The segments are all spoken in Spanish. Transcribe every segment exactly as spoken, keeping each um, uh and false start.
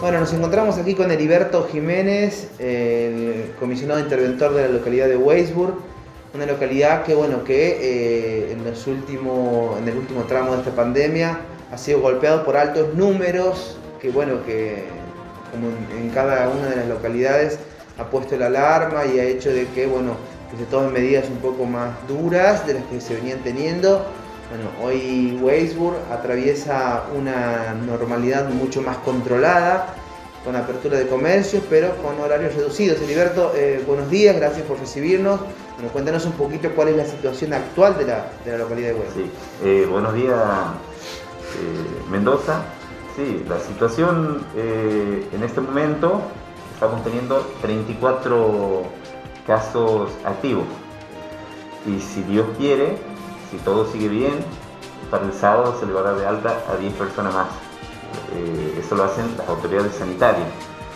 Bueno, nos encontramos aquí con Heriberto Jiménez, el comisionado interventor de la localidad de Weisburg, una localidad que, bueno, que eh, en, los últimos, en el último tramo de esta pandemia ha sido golpeado por altos números, que, bueno, que como en, en cada una de las localidades ha puesto la alarma y ha hecho de que, bueno, que se tomen medidas un poco más duras de las que se venían teniendo. Bueno, hoy Weisburg atraviesa una normalidad mucho más controlada, con apertura de comercios, pero con horarios reducidos. Heriberto, eh, buenos días, gracias por recibirnos. Bueno, cuéntanos un poquito cuál es la situación actual de la, de la localidad de Weisburg. Sí, eh, buenos días, eh, Mendoza. Sí, la situación eh, en este momento, estamos teniendo treinta y cuatro casos activos. Y si Dios quiere, si todo sigue bien, para el sábado se le va a dar de alta a diez personas más. Eh, eso lo hacen las autoridades sanitarias.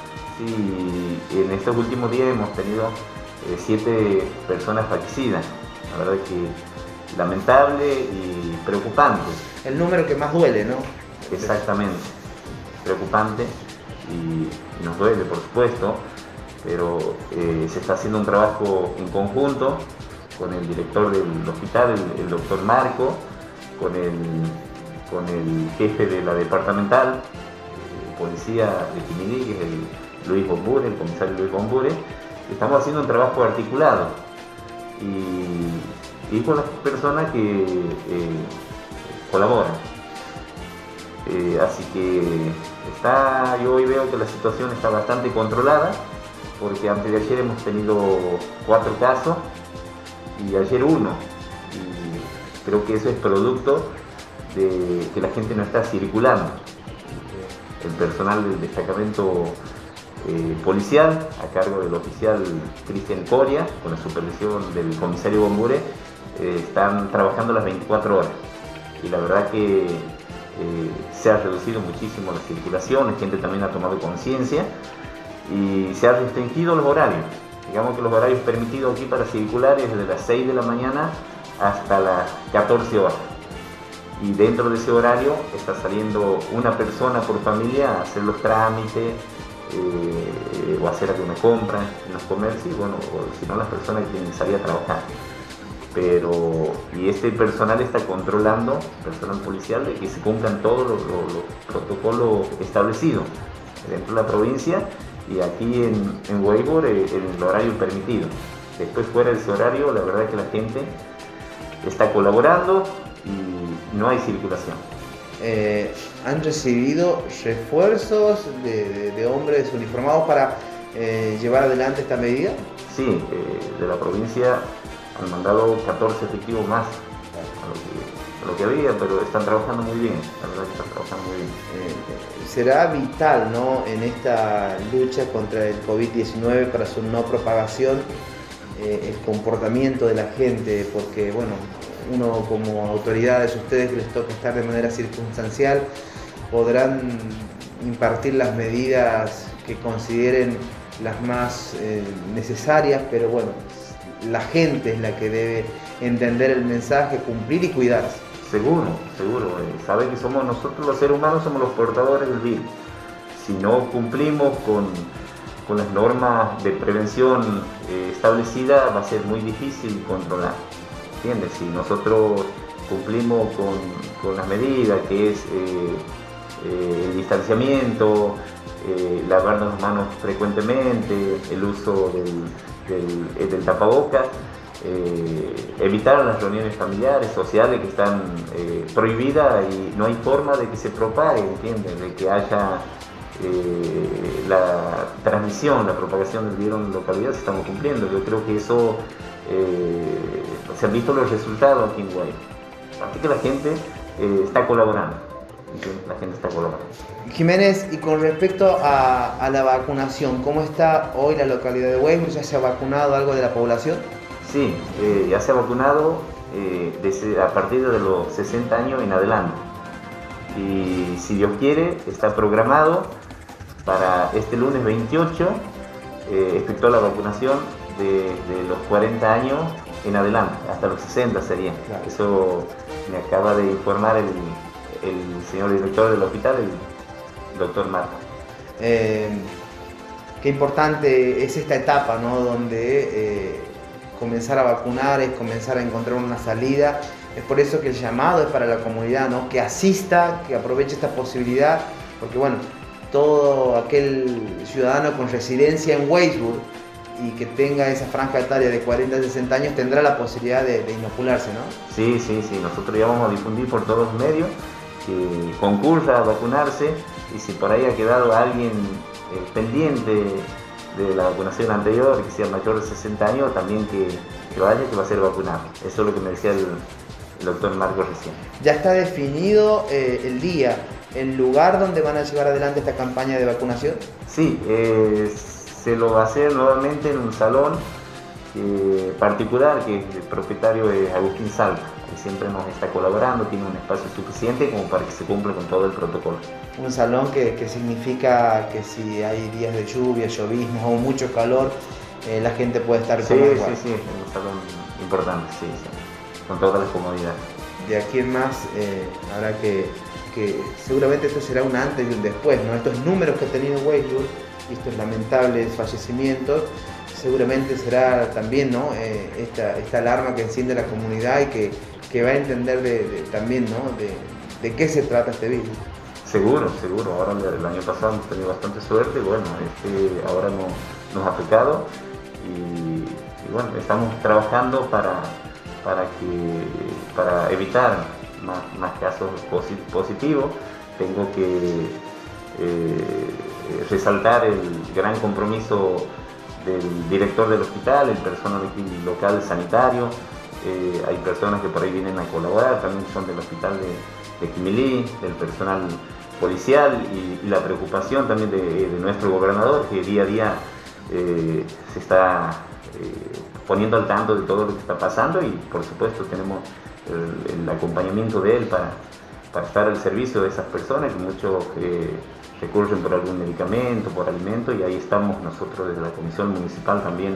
Y en estos últimos días hemos tenido eh, siete personas fallecidas. La verdad que lamentable y preocupante. El número que más duele, ¿no? Exactamente, preocupante y nos duele, por supuesto, pero eh, se está haciendo un trabajo en conjunto con el director del hospital, el, el doctor Marco, con el, con el jefe de la departamental, eh, policía de Quimidí, que es el Luis Bombure, el comisario Luis Bombure. Estamos haciendo un trabajo articulado y, y con las personas que eh, colaboran. Eh, así que está, yo hoy veo que la situación está bastante controlada, porque antes de ayer hemos tenido cuatro casos y ayer uno, y creo que eso es producto de que la gente no está circulando. El personal del destacamento eh, policial, a cargo del oficial Cristian Coria, con la supervisión del comisario Bombure, eh, están trabajando las veinticuatro horas, y la verdad que Eh, se ha reducido muchísimo la circulación, la gente también ha tomado conciencia y se han restringido los horarios. Digamos que los horarios permitidos aquí para circular es desde las seis de la mañana hasta las catorce horas. Y dentro de ese horario está saliendo una persona por familia a hacer los trámites eh, o hacer alguna compra en los comercios, bueno, o si no, las personas que tienen que salir a trabajar. Pero, y este personal está controlando, personal policial, de que se cumplan todos los, los, los protocolos establecidos dentro de la provincia y aquí en, en Weisburg en el horario permitido. Después, fuera de ese horario, la verdad es que la gente está colaborando y no hay circulación. Eh, ¿Han recibido refuerzos de, de, de hombres uniformados para eh, llevar adelante esta medida? Sí, eh, de la provincia han mandado catorce efectivos más a lo, que, a lo que había, pero están trabajando muy bien, la verdad que están trabajando muy bien. Eh, será vital, ¿no?, en esta lucha contra el COVID diecinueve para su no propagación, eh, el comportamiento de la gente, porque, bueno, uno como autoridades, ustedes que les toca estar de manera circunstancial, podrán impartir las medidas que consideren las más eh, necesarias, pero bueno, la gente es la que debe entender el mensaje, cumplir y cuidarse. Seguro, seguro. Eh, saben que somos nosotros los seres humanos, somos los portadores del virus. Si no cumplimos con, con las normas de prevención eh, establecidas, va a ser muy difícil controlar. ¿Entiendes? Si nosotros cumplimos con, con las medidas, que es eh, eh, el distanciamiento, eh, lavarnos las manos frecuentemente, el uso del Del, del tapabocas, eh, evitar las reuniones familiares, sociales que están eh, prohibidas y no hay forma de que se propague, ¿entienden? De que haya eh, la transmisión, la propagación del virus en la localidad, se estamos cumpliendo. Yo creo que eso eh, se han visto los resultados aquí en Weisburg. Así que la gente eh, está colaborando. La gente está colaborando. Jiménez, y con respecto a, a la vacunación, ¿cómo está hoy la localidad de Weisburg? ¿Ya se ha vacunado algo de la población? Sí, eh, ya se ha vacunado eh, desde, a partir de los sesenta años en adelante. Y si Dios quiere, está programado para este lunes veintiocho eh, efectuar la vacunación de, de los cuarenta años en adelante, hasta los sesenta sería. Claro. Eso me acaba de informar el, el señor director del hospital, el doctor Marco. Eh, qué importante es esta etapa, ¿no? Donde eh, comenzar a vacunar es comenzar a encontrar una salida. Es por eso que el llamado es para la comunidad, ¿no? Que asista, que aproveche esta posibilidad, porque bueno, todo aquel ciudadano con residencia en Weisburg y que tenga esa franja etaria de cuarenta a sesenta años tendrá la posibilidad de, de inocularse, ¿no? Sí, sí, sí, nosotros ya vamos a difundir por todos los medios que concurra a vacunarse, y si por ahí ha quedado alguien eh, pendiente de la vacunación anterior, que sea mayor de sesenta años, también que, que vaya, que va a ser vacunado. Eso es lo que me decía el, el doctor Marcos recién. Ya está definido eh, el día, el lugar donde van a llevar adelante esta campaña de vacunación. Sí, eh, se lo va a hacer nuevamente en un salón eh, particular, que el propietario es Agustín Salta, que siempre nos está colaborando, tiene un espacio suficiente como para que se cumpla con todo el protocolo. Un salón que, que significa que si hay días de lluvia, lloviznas o mucho calor, eh, la gente puede estar sí, como sí, igual. Sí, sí, es un salón importante, sí, sí, con todas las comodidades. De aquí en más eh, habrá que, que, seguramente esto será un antes y un después, ¿no? Estos números que ha tenido Weisburg y estos lamentables fallecimientos, seguramente será también, ¿no? eh, esta, esta alarma que enciende la comunidad y que, que va a entender de, de, también, ¿no? de, de qué se trata este virus. Seguro, seguro. Ahora el año pasado hemos tenido bastante suerte, bueno, este ahora no, nos ha tocado y, y bueno, estamos trabajando para, para, que, para evitar más, más casos positivos. Tengo que eh, resaltar el gran compromiso del director del hospital, el personal local sanitario. Eh, hay personas que por ahí vienen a colaborar, también son del hospital de, de Quimilí, del personal policial, y, y la preocupación también de, de nuestro gobernador, que día a día eh, se está eh, poniendo al tanto de todo lo que está pasando, y por supuesto tenemos el, el acompañamiento de él para, para estar al servicio de esas personas, que muchos eh, recurren por algún medicamento, por alimento, y ahí estamos nosotros desde la Comisión Municipal también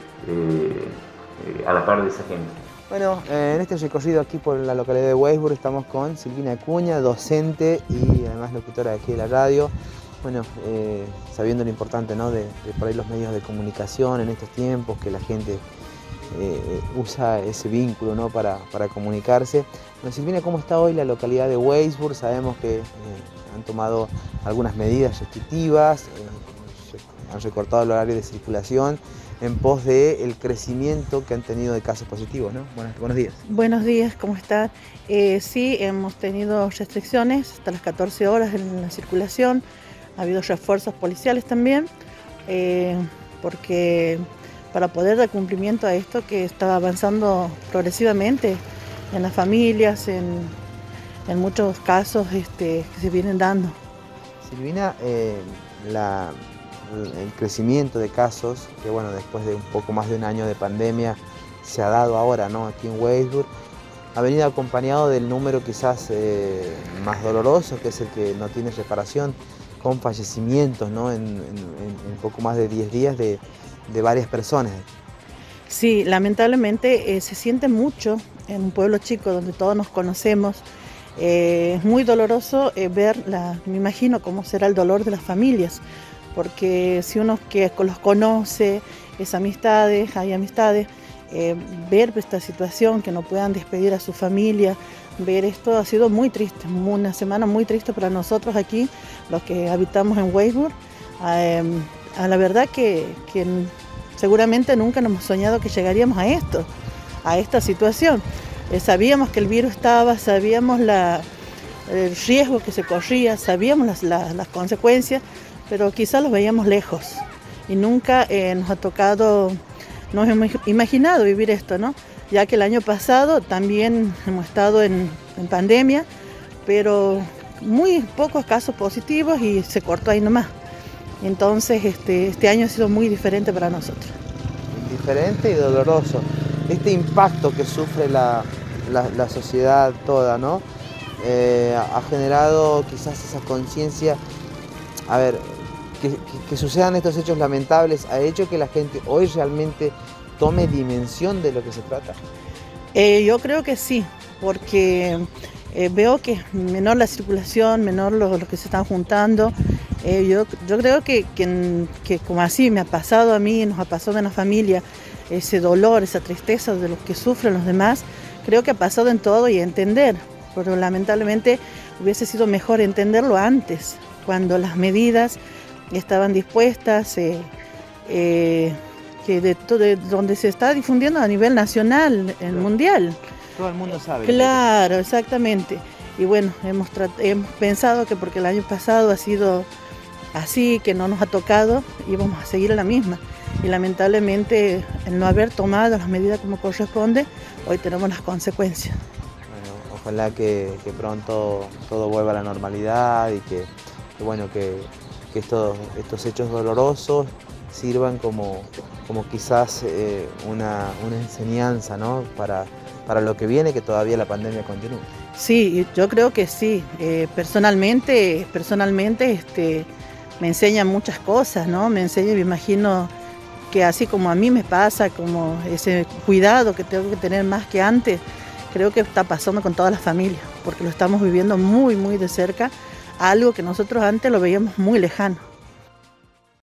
eh, eh, a la par de esa gente. Bueno, eh, en este recorrido aquí por la localidad de Weisburg estamos con Silvina Acuña, docente y además locutora de aquí de la radio. Bueno, eh, sabiendo lo importante, ¿no? de, de por ahí los medios de comunicación en estos tiempos, que la gente eh, usa ese vínculo, ¿no? para, para comunicarse. Bueno, Silvina, ¿cómo está hoy la localidad de Weisburg? Sabemos que eh, han tomado algunas medidas restrictivas, eh, han recortado el horario de circulación en pos del crecimiento que han tenido de casos positivos, ¿no? Buenos, buenos días. Buenos días, ¿cómo están? Eh, sí, hemos tenido restricciones hasta las catorce horas en la circulación. Ha habido refuerzos policiales también, eh, porque para poder dar cumplimiento a esto que está avanzando progresivamente en las familias, en, en muchos casos este, que se vienen dando. Silvina, eh, la... el crecimiento de casos, que bueno, después de un poco más de un año de pandemia se ha dado ahora, ¿no? Aquí en Weisburg, ha venido acompañado del número quizás eh, más doloroso, que es el que no tiene reparación, con fallecimientos, ¿no? en, en, en un poco más de diez días de, de varias personas. Sí, lamentablemente eh, se siente mucho en un pueblo chico donde todos nos conocemos. Eh, es muy doloroso eh, ver, la, me imagino cómo será el dolor de las familias, porque si uno que los conoce, es amistades, hay amistades, eh, ver esta situación, que no puedan despedir a su familia, ver esto ha sido muy triste, una semana muy triste para nosotros aquí, los que habitamos en Weisburg. Eh, a la verdad que, que seguramente nunca nos hemos soñado que llegaríamos a esto, a esta situación. Eh, sabíamos que el virus estaba, sabíamos la, el riesgo que se corría, sabíamos las, las, las consecuencias, pero quizás los veíamos lejos y nunca eh, nos ha tocado, nos hemos imaginado vivir esto, ¿no? Ya que el año pasado también hemos estado en, en pandemia, pero muy pocos casos positivos y se cortó ahí nomás. Entonces este, este año ha sido muy diferente para nosotros. Diferente y doloroso. Este impacto que sufre la, la, la sociedad toda, ¿no? Eh, ha generado quizás esa conciencia. A ver, que, que, que sucedan estos hechos lamentables ha hecho que la gente hoy realmente tome dimensión de lo que se trata. Eh, yo creo que sí, porque eh, veo que es menor la circulación, menor lo, lo que se están juntando, Eh, yo, yo creo que, que, que como así me ha pasado a mí, nos ha pasado en la familia, ese dolor, esa tristeza de los que sufren los demás, creo que ha pasado en todo y entender, pero lamentablemente hubiese sido mejor entenderlo antes, cuando las medidas estaban dispuestas, eh, eh, que de, de donde se está difundiendo a nivel nacional, el Claro. mundial. Todo el mundo sabe. Claro, exactamente. Y bueno, hemos, hemos pensado que porque el año pasado ha sido así, que no nos ha tocado, íbamos a seguir en la misma. Y lamentablemente, el no haber tomado las medidas como corresponde, hoy tenemos las consecuencias. Bueno, ojalá que, que pronto todo vuelva a la normalidad y que, que bueno, que, que estos, estos hechos dolorosos sirvan como, como quizás eh, una, una enseñanza, ¿no? para, para lo que viene, que todavía la pandemia continúa. Sí, yo creo que sí. Eh, personalmente, personalmente este, me enseña muchas cosas, ¿no? Me enseña, me imagino que así como a mí me pasa, como ese cuidado que tengo que tener más que antes, creo que está pasando con todas las familias, porque lo estamos viviendo muy, muy de cerca, algo que nosotros antes lo veíamos muy lejano.